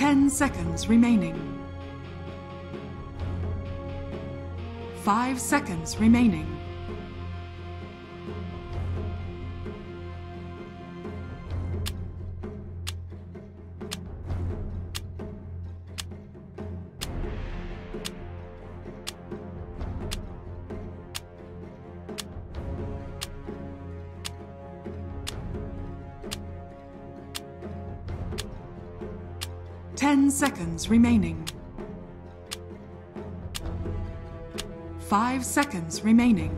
10 seconds remaining. 5 seconds remaining. Ten seconds remaining. 5 seconds remaining.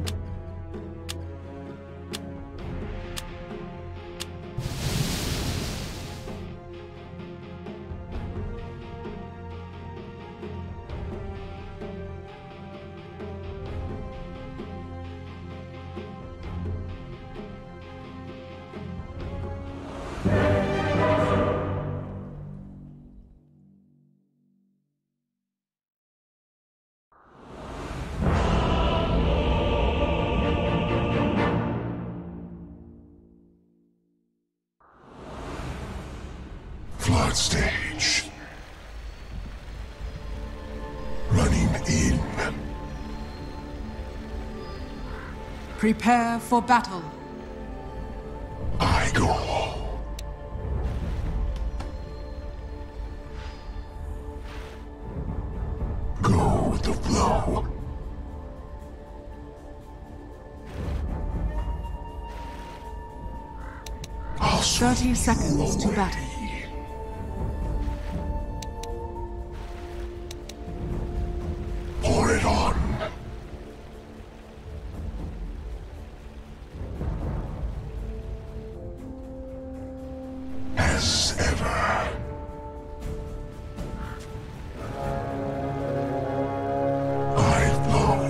Flood stage. Running in. Prepare for battle. I go. Go with the flow. I'll 30 seconds to battle. Pour it on. As ever. I flow.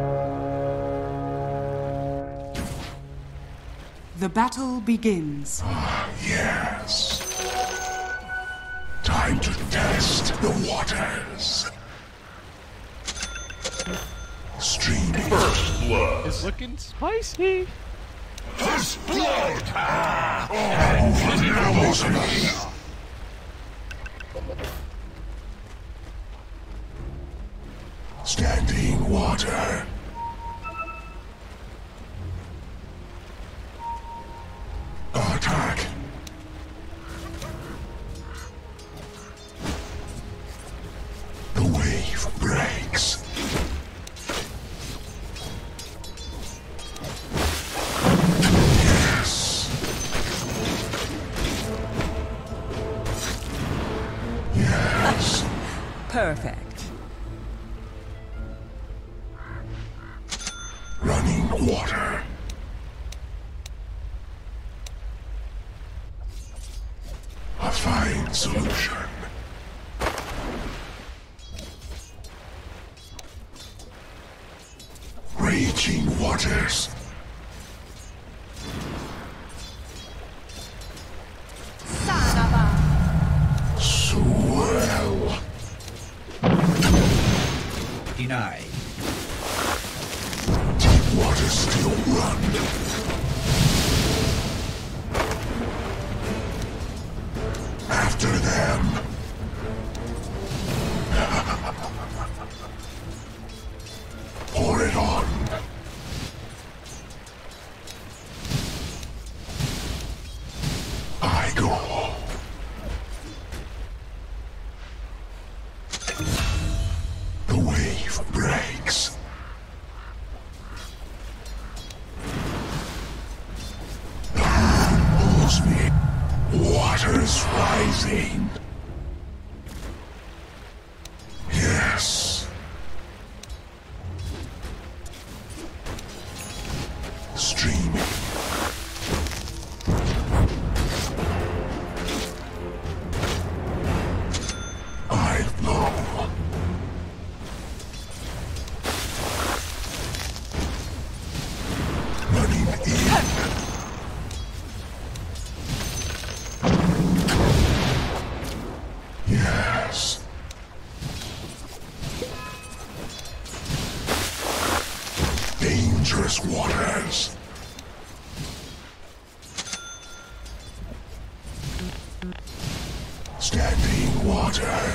The battle begins. Yes. Time to test the waters. Streaming. First blood. It's looking spicy. First blood. Standing water. Attack. The wave breaks. Yes. Yes. Perfect. Running water. A fine solution. Raging waters. Swell. Denied. Deep waters still run. After them. Pour it on. I go. The wave breaks. The moon pulls me. Water's rising. Yes. Streaming. I flow. Running in. Yes. Dangerous waters. Standing water.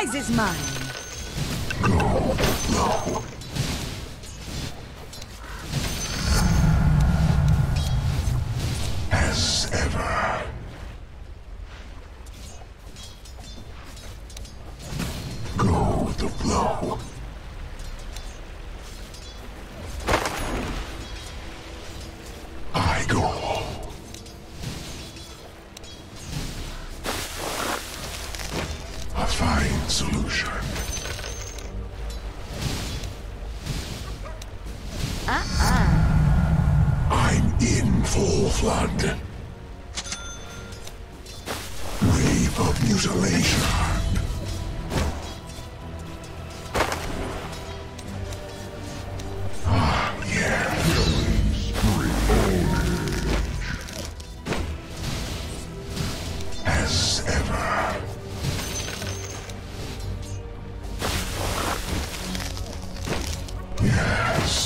prize is mine. Go low. As ever. Go with the flow. I go. A fine solution. I'm in full flood. Wave of mutilation. Ah, yeah. As ever. Yes.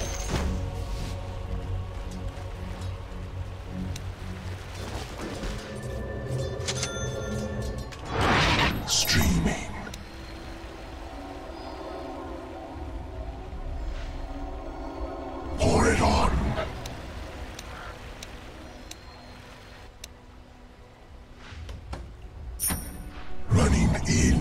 Streaming. Pour it on. Running in.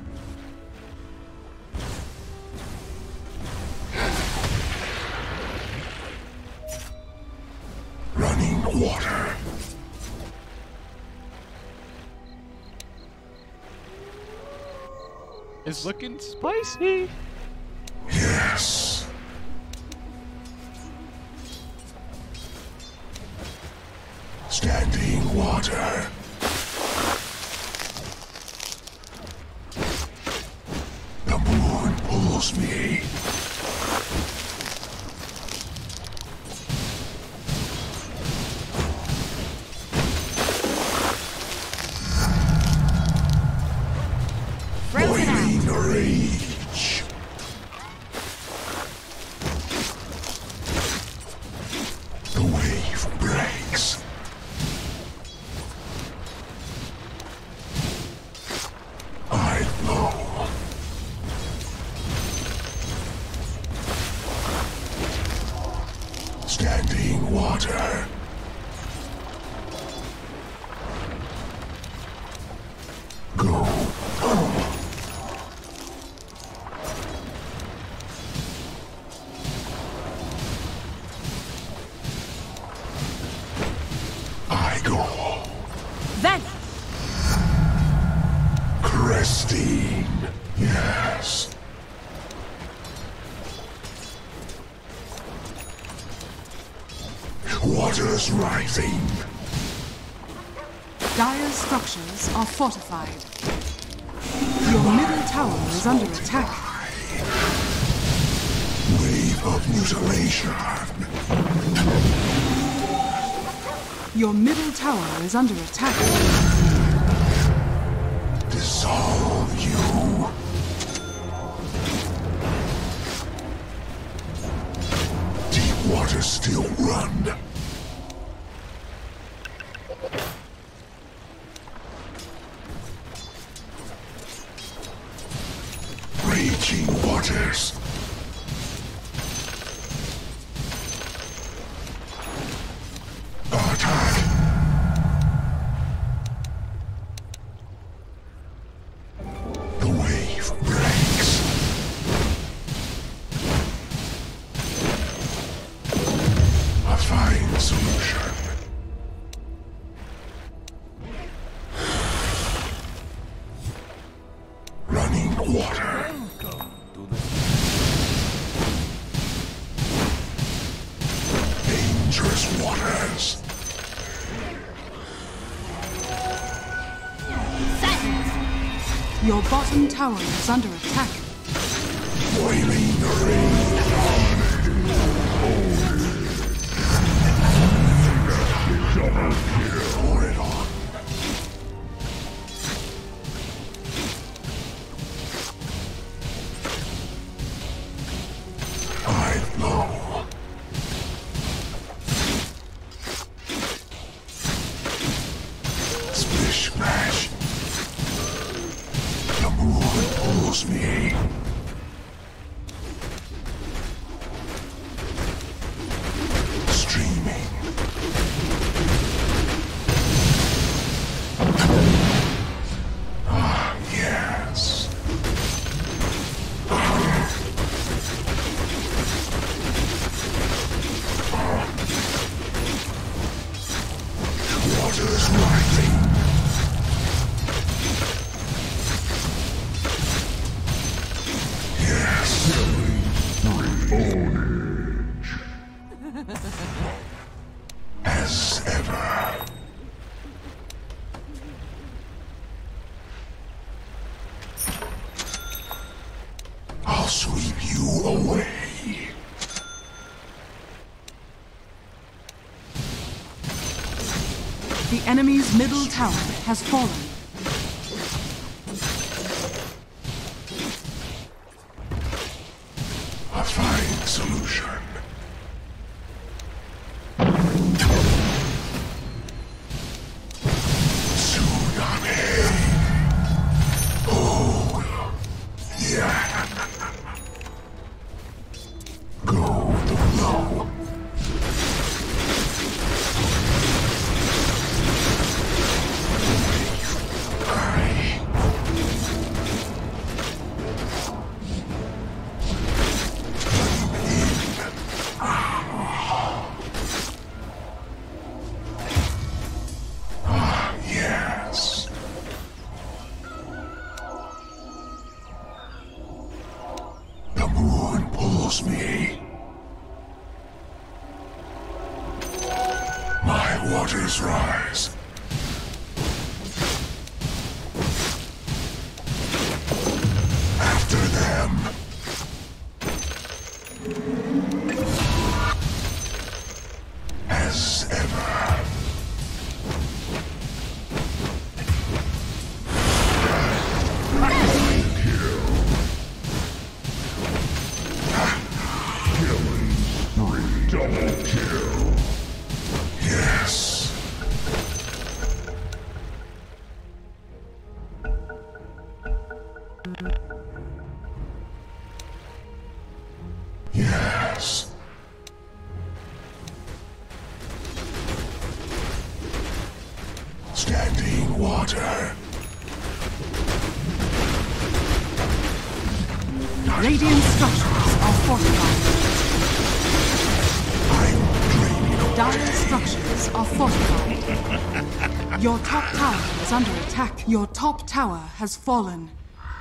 Running water. It's looking spicy. Yes. Standing water. The moon pulls me. Boiling rage. The wave breaks. I flow. Standing water. Go. I go. Then Christine. Yes. Water's rising. Dire's structures are fortified. Your middle tower is under attack. Wave of mutilation. Your middle tower is under attack. Dissolve you. Deep water still run. Raging waters. Attack. The wave breaks. A fine solution. Running water. Dangerous waters. Your bottom tower is under attack. Boiling rage. Pour it on. I flow. Splish splash. The moon pulls me. Streaming. Ah, yes. Water's rising. Yes. As ever. I'll sweep you away. The enemy's middle tower has fallen. A fine solution. Tsunami. Oh, yeah. Go with the flow. Yes. The moon pulls me. My waters rise. After them. As ever. Double kill. Yes. Yes. Standing water. Radiant structures are fortified. I'm draining. Dire structures are fortified. Your top tower is under attack. Your top tower has fallen.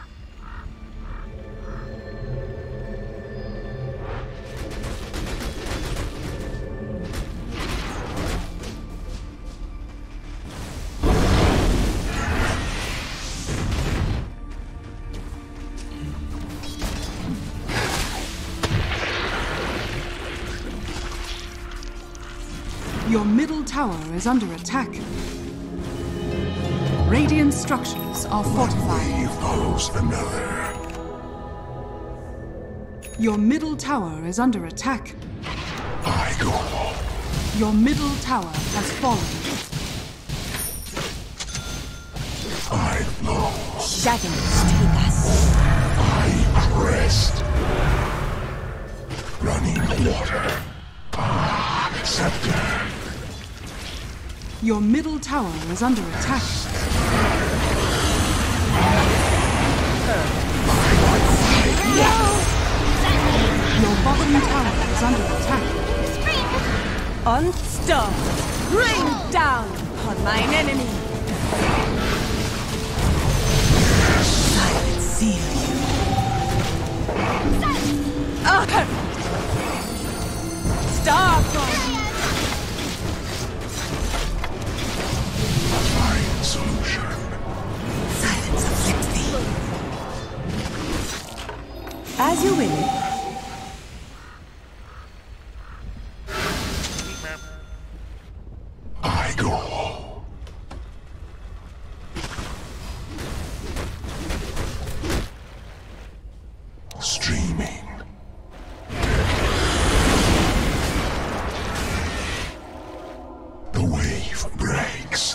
Your middle tower is under attack. Radiant structures are fortified. Wave follows another. Your middle tower is under attack. I go. Your middle tower has fallen. I flow. Shadows take us. I crest. Running water. Ah, scepter. Your middle tower is under attack. Your bottom tower is under attack. Unstopped. Rain down upon mine enemy. I will seal you. Starfall. Fine solution. Silence afflicts thee. As you will. I go. Streaming. The wave breaks.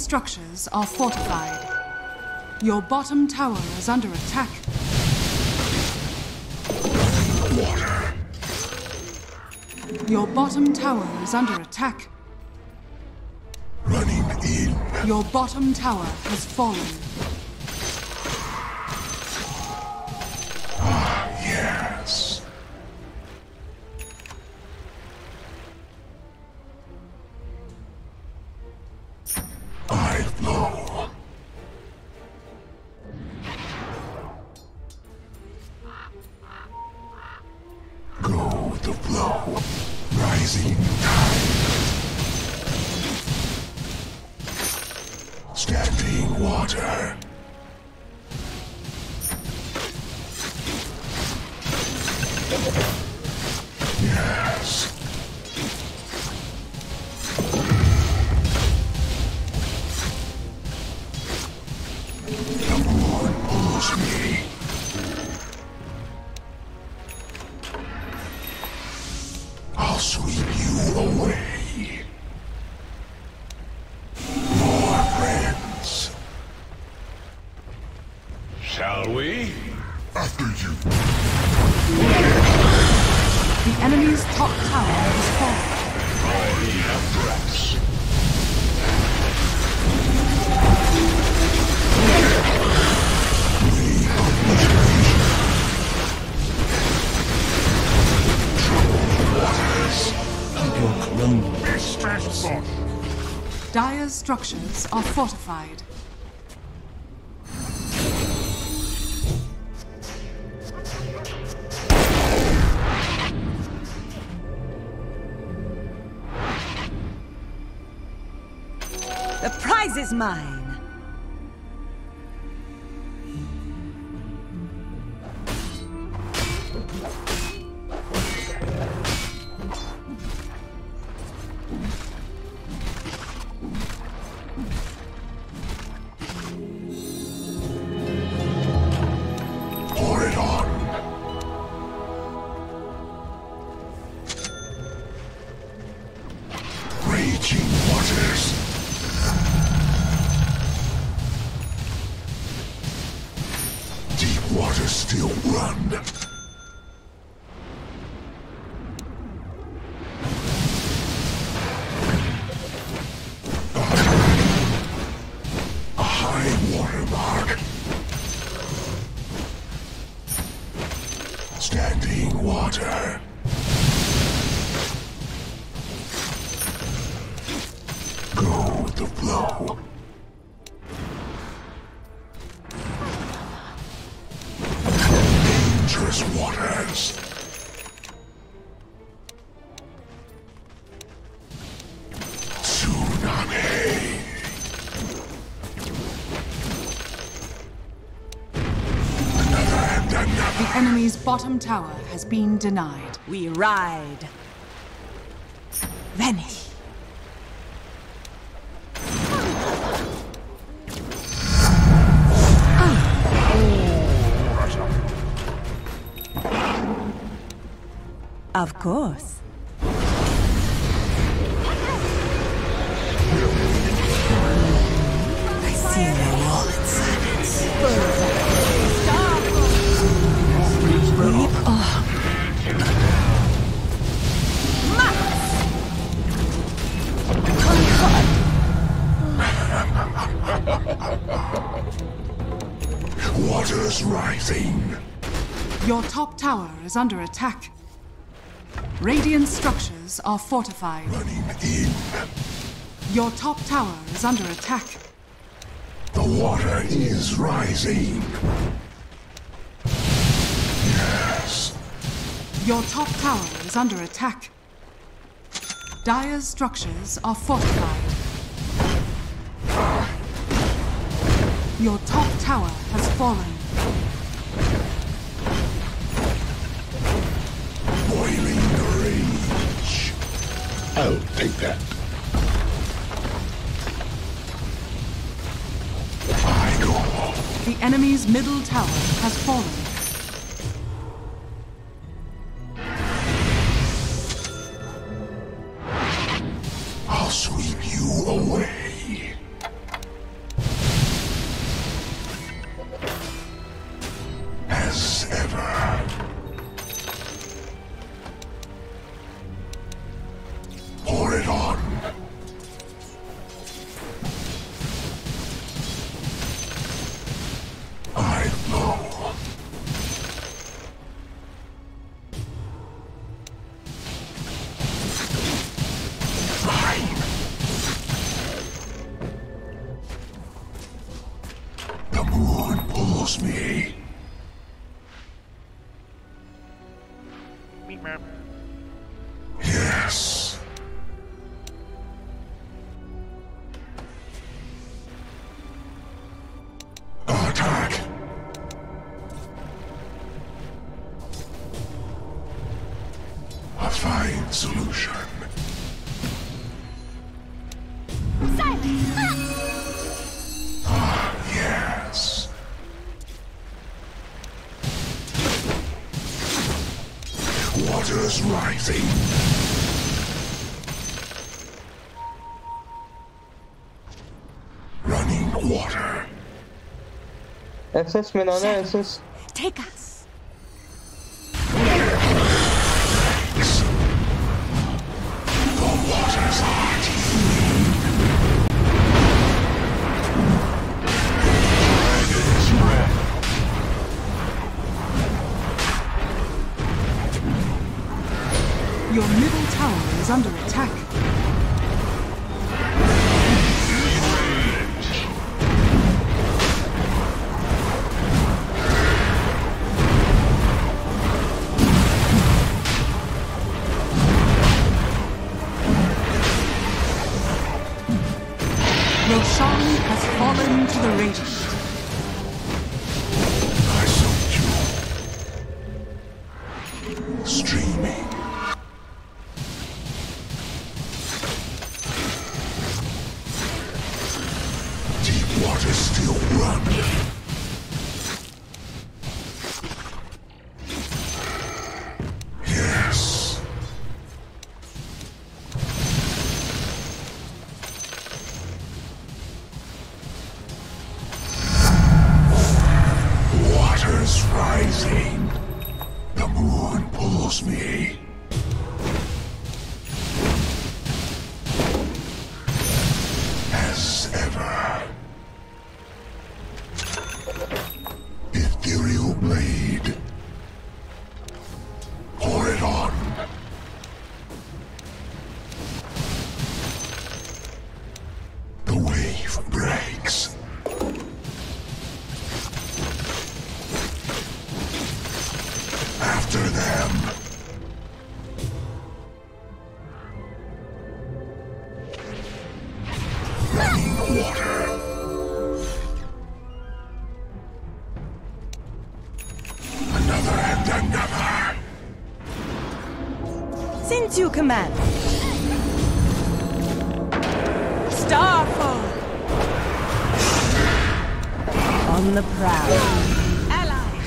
structures are fortified. Your bottom tower is under attack. Water. Your bottom tower is under attack. Running in. Your bottom tower has fallen. Yes. I blow. Go with the flow. Rising tide. Standing water. Yes. The moon pulls me. I'll sweep you away. More friends. Shall we? After you. The enemy's top tower has fallen. Already have threats. Dire's structures are fortified. The prize is mine. Pour it on. Raging waters. Deep waters still run. A high water mark. Standing water. Go with the flow. Dangerous waters. Tsunami. Another and another. The enemy's bottom tower has been denied. We ride. Vanish. Of course. I see no wall in silence. Leap on. Waters rising. Your top tower is under attack. Radiant structures are fortified. Running in. Your top tower is under attack. The water is rising. Yes. Your top tower is under attack. Dire's structures are fortified. Your top tower has fallen. Boiling rage. I'll take that. I go. The enemy's middle tower has fallen. I'll sweep you away. pulls me. Yes. Attack. A fine solution. Ah, yes. Waters rising. Running water. اساس من انا اساس Take us. The waters are Your middle tower is under attack. Roshan has fallen to the Radiant. I salute you. Streaming. Deep waters still run. Yes. Waters rising. The moon pulls me. As ever. Ethereal blade. Pour it on. The wave breaks. After them. Running water. Another and another. Since you command. Starfall. On the prowl. Allies.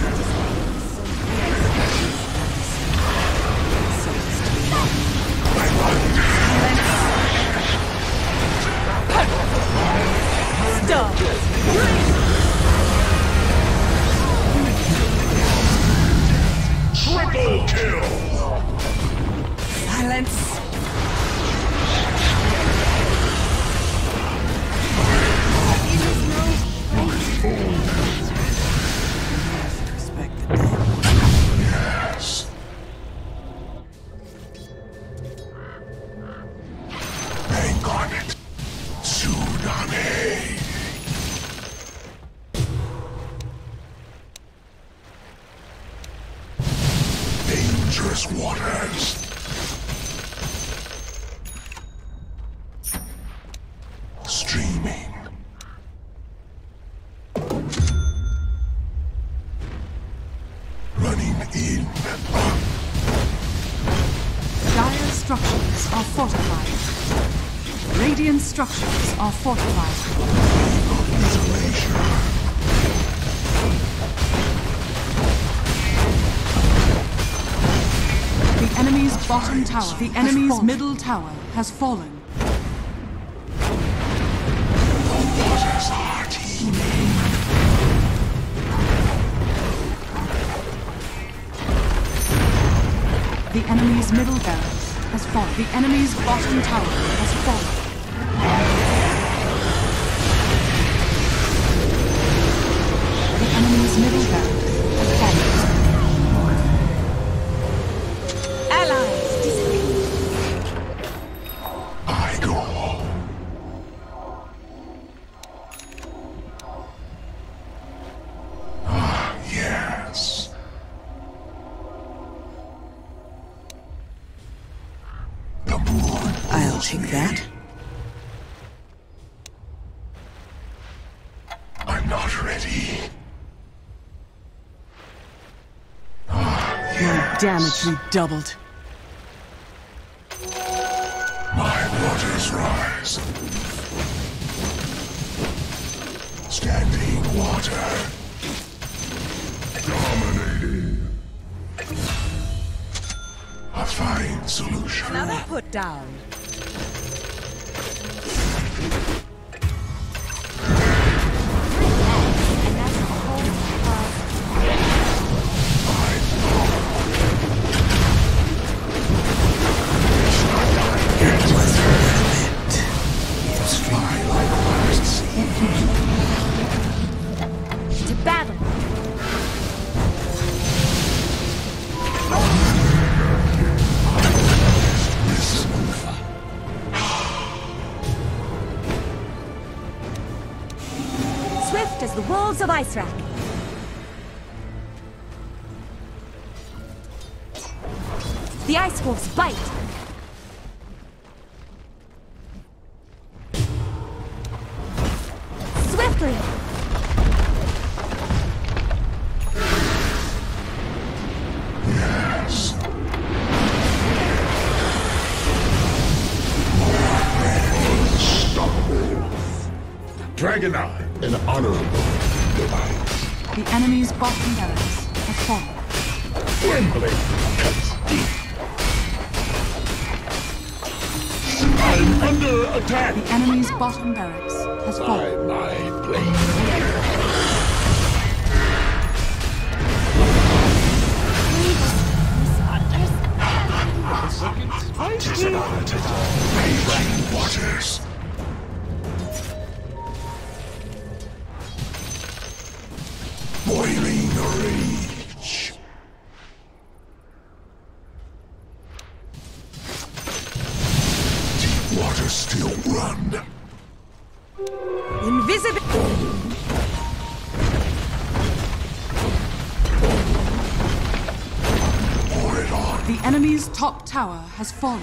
Stop. Triple kill! Silence. Yes. Bank on it. Tsunami. Dangerous waters. Streaming. Running in. Dire structures are fortified. Radiant structures are fortified. Isolation. The enemy's bottom tower, the enemy's middle tower has fallen. Waters are teeming. The enemy's middle barracks has fallen. The enemy's bottom tower has fallen. The enemy's middle barracks has fallen. Allies. Disappear. I go. I Take that. I'm not ready. My damage redoubled. My waters rise. Standing water. Dominating. A fine solution. Another put down. To battle. Swift as the wolves of Icewrack. The Ice Wolves bite. Swiftly. Yes. Unstoppable. Dragonite, an honorable device. The enemy's bottom barracks have fallen. Wembley cuts deep. I'm under attack. The enemy's bottom barracks has fallen. By my blade. Looking spicy. Raging waters. Boiling rage. Deep waters still run. Invisible. Pour it on. The enemy's top tower has fallen.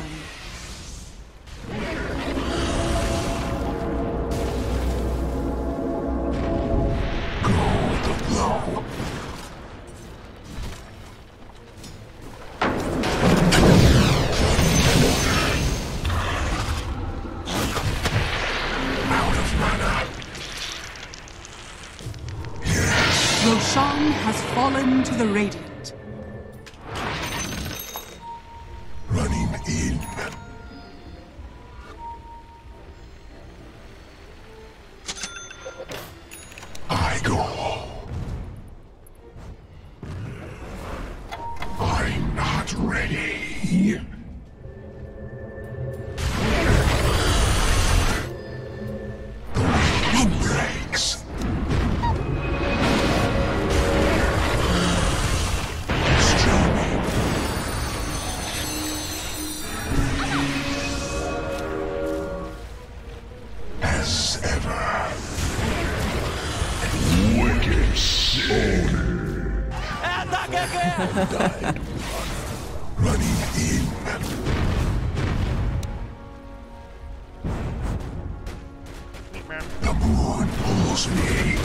Go with the flow. Out of mana. Yes. Roshan has fallen to the Radiant. Running in. I go. I'm not ready. The wind breaks. Streaming. As ever. Wicked soul. Died. Running in. The moon pulls me.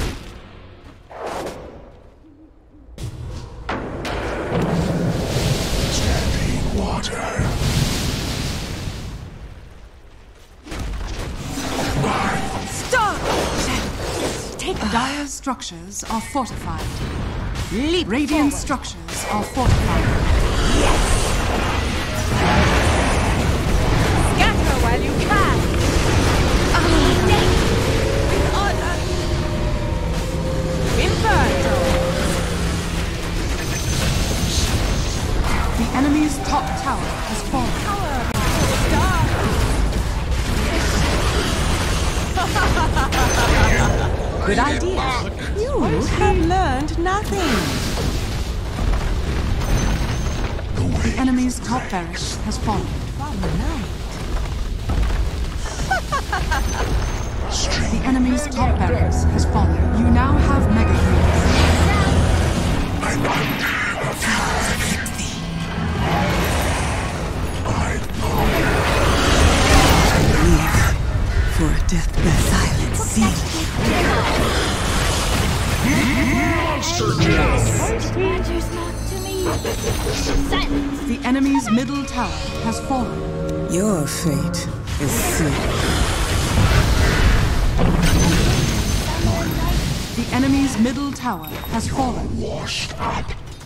Standing water. Stop! Take Dire's structures are fortified. leap Radiant forward. structures are fortified. Scatter while you can. With honor. Inferno. The enemy's top tower has fallen. Good idea. You have learned nothing. The enemy's top barracks has fallen. The enemy's top barracks has fallen. You now have mega creeps. I'm under attack. I know. Death by silent seal. Monster kill! Matters not to me. Silence. The enemy's middle tower has fallen. Your fate is sealed. The enemy's middle tower has fallen. Washed up.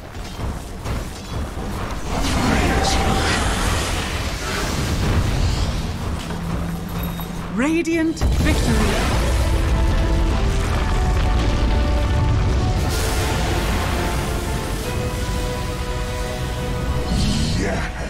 Radiant victory. Yes.